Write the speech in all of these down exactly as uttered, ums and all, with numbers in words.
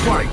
Fight!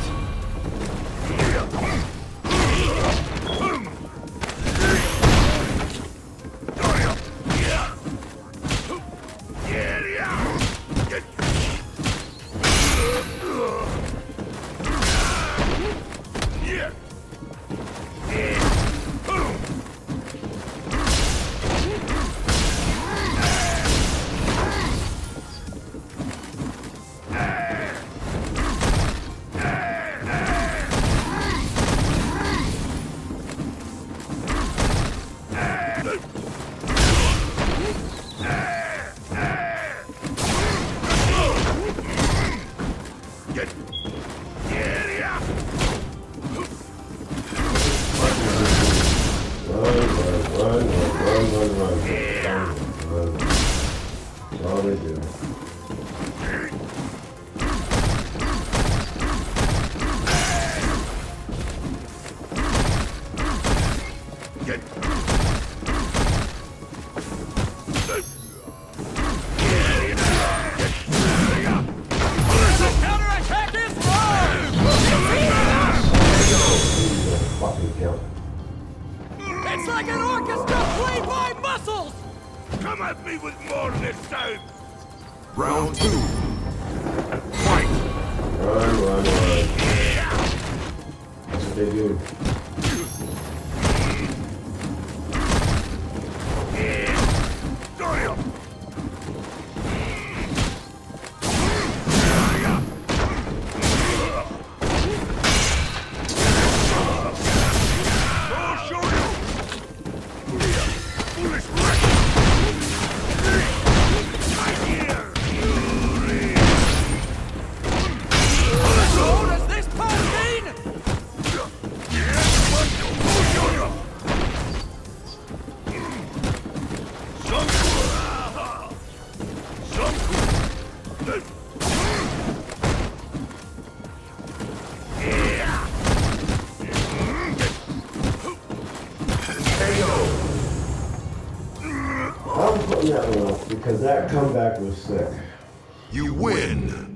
It's like an orchestra played by muscles! Come at me with more this time! Round two. Fight! Run, run, run. That's what they do. I'm putting that one off because that comeback was sick. You win!